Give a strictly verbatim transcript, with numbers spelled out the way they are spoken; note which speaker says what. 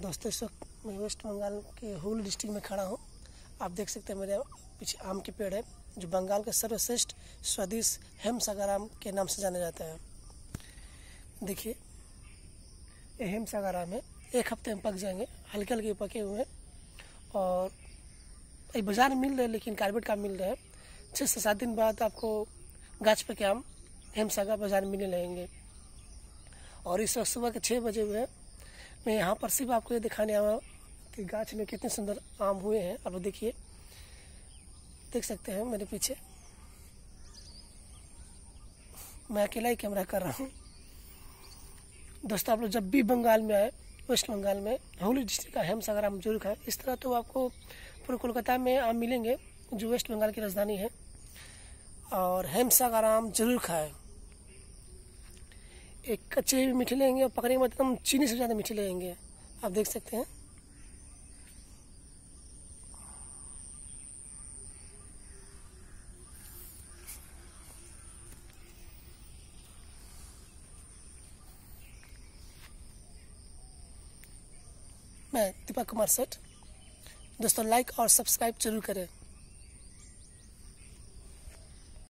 Speaker 1: दोस्तों, इस वक्त मैं वेस्ट बंगाल के हुगली डिस्ट्रिक्ट में खड़ा हूँ। आप देख सकते हैं मेरे पीछे आम के पेड़ है, जो बंगाल के सर्वश्रेष्ठ स्वादिष्ट हेमसागर आम के नाम से जाने जाता है। देखिए, ये हेमसागर आम है, एक हफ्ते में पक जाएंगे, हल्के हल्के पके हुए हैं और ये बाजार में मिल रहे हैं, लेकिन कार्बेट का मिल रहा है। छः से सात दिन बाद आपको गाछ पे के आम हेमसागर बाजार में मिलने लगेंगे। और इस वक्त सुबह के छः बजे हुए हैं। मैं यहाँ पर सिर्फ आपको ये दिखाने आया हूँ कि गाछ में कितने सुंदर आम हुए हैं। अब देखिए, देख सकते हैं मेरे पीछे, मैं अकेला ही कैमरा कर रहा हूँ। दोस्तों, आप लोग जब भी बंगाल में आए, वेस्ट बंगाल में हुगली डिस्ट्रिक्ट का हेमसागर आम जरूर खाएं। इस तरह तो आपको पूरे कोलकाता में आम मिलेंगे, जो वेस्ट बंगाल की राजधानी है, और हेमसागर आम जरूर खाएं। एक कच्चे भी मीठे लेंगे और पकने के बाद एकदम चीनी से ज़्यादा मीठे लेंगे। आप देख सकते हैं। मैं दीपक कुमार सेठ। दोस्तों, लाइक और सब्सक्राइब जरूर करें।